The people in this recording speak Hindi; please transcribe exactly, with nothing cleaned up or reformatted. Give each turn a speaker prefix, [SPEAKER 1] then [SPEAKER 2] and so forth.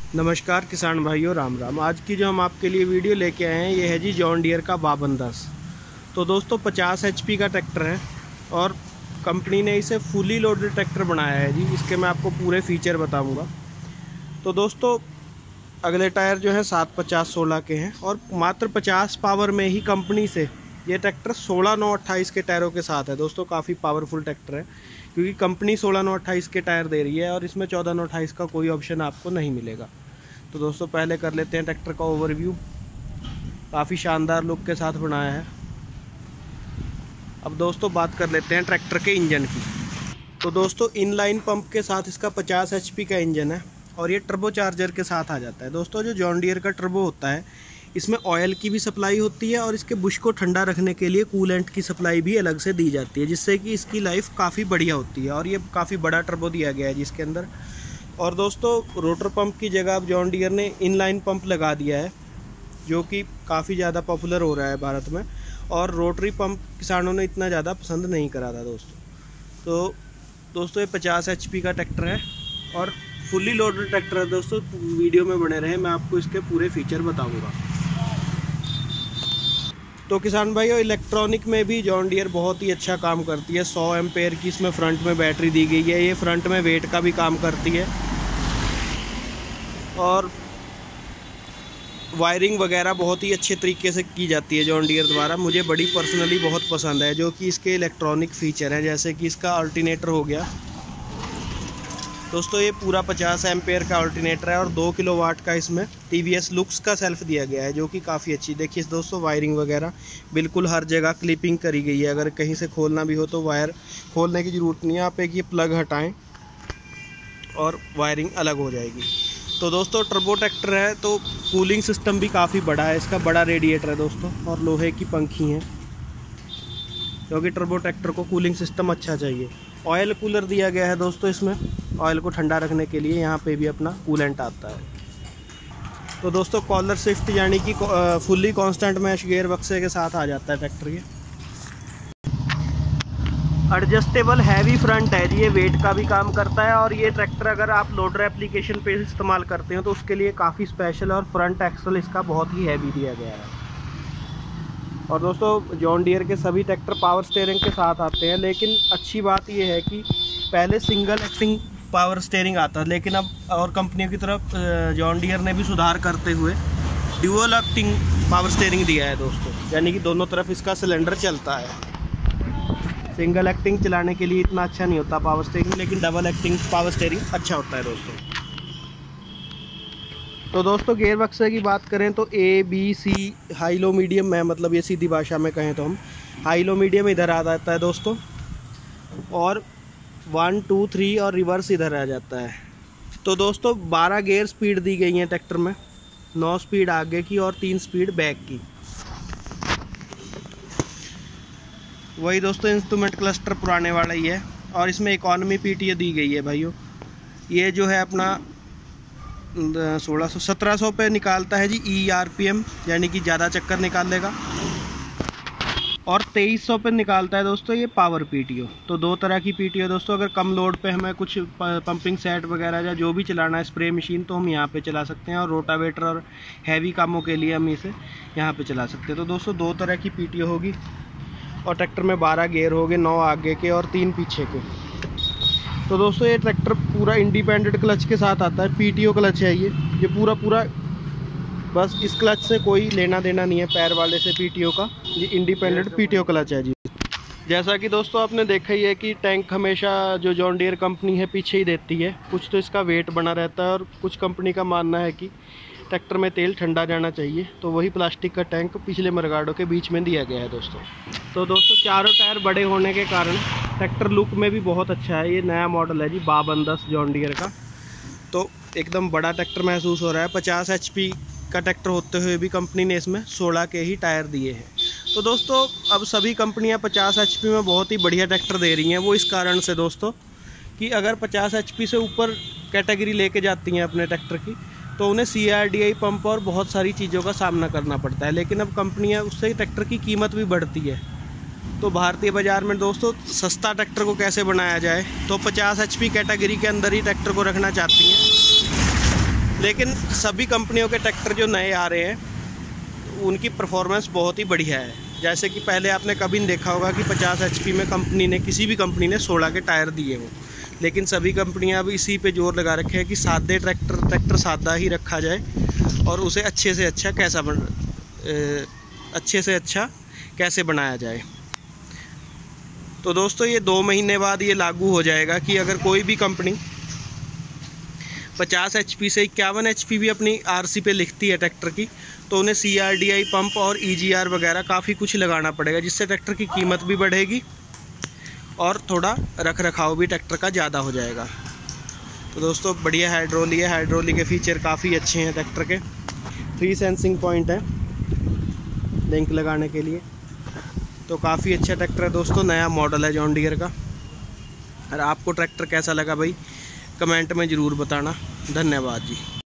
[SPEAKER 1] नमस्कार किसान भाइयों, राम राम। आज की जो हम आपके लिए वीडियो लेके आए हैं ये है जी जॉन डियर का बावन दस। तो दोस्तों पचास एच पी का ट्रैक्टर है और कंपनी ने इसे फुली लोडेड ट्रैक्टर बनाया है जी। इसके मैं आपको पूरे फीचर बताऊंगा। तो दोस्तों अगले टायर जो है सात पचास सोलह के हैं और मात्र पचास पावर में ही कंपनी से ये ट्रैक्टर सोलह नौ अट्ठाईस के टायरों के साथ है। दोस्तों काफ़ी पावरफुल ट्रैक्टर है क्योंकि कंपनी सोलह नौ अट्ठाईस के टायर दे रही है और इसमें चौदह नौ अट्ठाईस का कोई ऑप्शन आपको नहीं मिलेगा। तो दोस्तों पहले कर लेते हैं ट्रैक्टर का ओवरव्यू। काफ़ी शानदार लुक के साथ बनाया है। अब दोस्तों बात कर लेते हैं ट्रैक्टर के इंजन की। तो दोस्तों इनलाइन पंप के साथ इसका पचास एच पी का इंजन है और ये टर्बो चार्जर के साथ आ जाता है। दोस्तों जो जॉन डियर का टर्बो होता है इसमें ऑयल की भी सप्लाई होती है और इसके बुश को ठंडा रखने के लिए कूलेंट की सप्लाई भी अलग से दी जाती है, जिससे कि इसकी लाइफ काफ़ी बढ़िया होती है। और ये काफ़ी बड़ा टर्बो दिया गया है जिसके अंदर। और दोस्तों रोटर पंप की जगह अब जॉन डियर ने इनलाइन पंप लगा दिया है जो कि काफ़ी ज़्यादा पॉपुलर हो रहा है भारत में। और रोटरी पंप किसानों ने इतना ज़्यादा पसंद नहीं करा था दोस्तों। तो दोस्तों ये पचास एच पी का ट्रैक्टर है और फुली लोडेड ट्रैक्टर है। दोस्तों वीडियो में बने रहे, मैं आपको इसके पूरे फीचर बताऊँगा। तो किसान भाई और इलेक्ट्रॉनिक में भी जॉन डियर बहुत ही अच्छा काम करती है। सौ एम्पेयर की इसमें फ्रंट में बैटरी दी गई है। ये फ्रंट में वेट का भी काम करती है और वायरिंग वगैरह बहुत ही अच्छे तरीके से की जाती है जॉन डियर द्वारा। मुझे बड़ी पर्सनली बहुत पसंद है जो कि इसके इलेक्ट्रॉनिक फ़ीचर हैं, जैसे कि इसका अल्टरनेटर हो गया। दोस्तों ये पूरा पचास एम्पेयर का अल्टरनेटर है और दो किलोवाट का इसमें टी वी एस लुक्स का सेल्फ दिया गया है जो कि काफ़ी अच्छी। देखिए दोस्तों वायरिंग वगैरह बिल्कुल हर जगह क्लिपिंग करी गई है। अगर कहीं से खोलना भी हो तो वायर खोलने की ज़रूरत नहीं है, आप एक ये प्लग हटाएं और वायरिंग अलग हो जाएगी। तो दोस्तों टर्बो ट्रैक्टर है तो कूलिंग सिस्टम भी काफ़ी बड़ा है। इसका बड़ा रेडिएटर है दोस्तों और लोहे की पंखी हैं क्योंकि टर्बो ट्रैक्टर को कूलिंग सिस्टम अच्छा चाहिए। ऑयल कूलर दिया गया है दोस्तों इसमें ऑयल को ठंडा रखने के लिए। यहाँ पे भी अपना कूलेंट आता है। तो दोस्तों कॉलर शिफ्ट यानी कि फुल्ली कांस्टेंट मैश गियर बक्से के साथ आ जाता है ट्रैक्टर। ये एडजस्टेबल हैवी फ्रंट है जी, ये वेट का भी काम करता है। और ये ट्रैक्टर अगर आप लोडर एप्लीकेशन पे इस्तेमाल करते हो तो उसके लिए काफ़ी स्पेशल और फ्रंट एक्सल इसका बहुत ही हैवी दिया गया है। और दोस्तों जॉन डियर के सभी ट्रैक्टर पावर स्टीयरिंग के साथ आते हैं, लेकिन अच्छी बात यह है कि पहले सिंगल एक्टिंग पावर स्टीयरिंग आता है, लेकिन अब और कंपनियों की तरफ जॉन डियर ने भी सुधार करते हुए ड्यूअल एक्टिंग पावर स्टीयरिंग दिया है दोस्तों, यानी कि दोनों तरफ इसका सिलेंडर चलता है। सिंगल एक्टिंग चलाने के लिए इतना अच्छा नहीं होता पावर स्टीयरिंग, लेकिन डबल एक्टिंग पावर स्टीयरिंग अच्छा होता है दोस्तों। तो दोस्तों गियर बक्से की बात करें तो A B C high low medium में, मतलब ये सीधी भाषा में कहें तो हम हाई लो मीडियम इधर आ जाता है दोस्तों, और वन टू थ्री और रिवर्स इधर आ जाता है। तो दोस्तों बारह गियर स्पीड दी गई हैं ट्रैक्टर में, नौ स्पीड आगे की और तीन स्पीड बैक की। वही दोस्तों इंस्ट्रूमेंट क्लस्टर पुराने वाला ही है और इसमें इकॉनमी पी टी ए दी गई है भाइयों। ये जो है अपना सोलह सौ सत्रह सौ पे निकालता है जी ई आर पी एम, यानी कि ज़्यादा चक्कर निकाल लेगा, और तेईस सौ पे निकालता है दोस्तों ये पावर पी टी ओ। तो दो तरह की पी टी ओ दोस्तों। अगर कम लोड पे हमें कुछ पंपिंग सेट वगैरह या जो भी चलाना है, स्प्रे मशीन, तो हम यहाँ पे चला सकते हैं, और रोटावेटर और हैवी कामों के लिए हम इसे यहाँ पे चला सकते हैं। तो दोस्तों दो तरह की पी टी ओ होगी और ट्रैक्टर में बारह गियर हो गए, नौ आगे के और तीन पीछे के। तो दोस्तों ये ट्रैक्टर पूरा इंडिपेंडेंट क्लच के साथ आता है। पी टी ओ क्लच है ये ये पूरा पूरा, बस इस क्लच से कोई लेना देना नहीं है पैर वाले से पी टी ओ का। ये independent P T O clutch है जी। जैसा कि दोस्तों आपने देखा ही है कि टैंक हमेशा जो जॉन डियर कंपनी है पीछे ही देती है। कुछ तो इसका वेट बना रहता है और कुछ कंपनी का मानना है कि ट्रैक्टर में तेल ठंडा जाना चाहिए, तो वही प्लास्टिक का टैंक पिछले मरगाडों के बीच में दिया गया है दोस्तों। तो दोस्तों चारों टायर बड़े होने के कारण ट्रैक्टर लुक में भी बहुत अच्छा है। ये नया मॉडल है जी बावन दस जॉन डियर का, तो एकदम बड़ा ट्रैक्टर महसूस हो रहा है। पचास एच पी का ट्रैक्टर होते हुए भी कंपनी ने इसमें सोलह के ही टायर दिए हैं। तो दोस्तों अब सभी कंपनियां पचास एच पी में बहुत ही बढ़िया ट्रैक्टर दे रही हैं। वो इस कारण से दोस्तों कि अगर पचास एच पी से ऊपर कैटेगरी लेके जाती हैं अपने ट्रैक्टर की, तो उन्हें C R D I pump और बहुत सारी चीज़ों का सामना करना पड़ता है। लेकिन अब कंपनियां उससे ट्रैक्टर की कीमत भी बढ़ती है। तो भारतीय बाज़ार में दोस्तों सस्ता ट्रैक्टर को कैसे बनाया जाए, तो पचास एच पी कैटेगरी के अंदर ही ट्रैक्टर को रखना चाहती हैं। लेकिन सभी कंपनियों के ट्रैक्टर जो नए आ रहे हैं उनकी परफॉर्मेंस बहुत ही बढ़िया है। जैसे कि पहले आपने कभी नहीं देखा होगा कि पचास एच पी में कंपनी ने किसी भी कंपनी ने सोलह के टायर दिए हों, लेकिन सभी कंपनियां अब इसी पे जोर लगा रखे हैं कि सादे ट्रैक्टर ट्रैक्टर सादा ही रखा जाए और उसे अच्छे से अच्छा कैसा बन ए, अच्छे से अच्छा कैसे बनाया जाए। तो दोस्तों ये दो महीने बाद ये लागू हो जाएगा कि अगर कोई भी कंपनी पचास एच पी से इक्यावन एच पी भी अपनी आर सी पे लिखती है ट्रैक्टर की, तो उन्हें C R D I pump और ई जी आर वगैरह काफ़ी कुछ लगाना पड़ेगा, जिससे ट्रैक्टर की कीमत भी बढ़ेगी और थोड़ा रख रखाव भी ट्रैक्टर का ज़्यादा हो जाएगा। तो दोस्तों बढ़िया हाइड्रोली है, हाइड्रोली के फीचर काफ़ी अच्छे हैं ट्रैक्टर के। थ्री सेंसिंग पॉइंट है लिंक लगाने के लिए, तो काफ़ी अच्छा ट्रैक्टर है दोस्तों। नया मॉडल है जॉन डियर का। और आपको ट्रैक्टर कैसा लगा भाई कमेंट में ज़रूर बताना। धन्यवाद जी।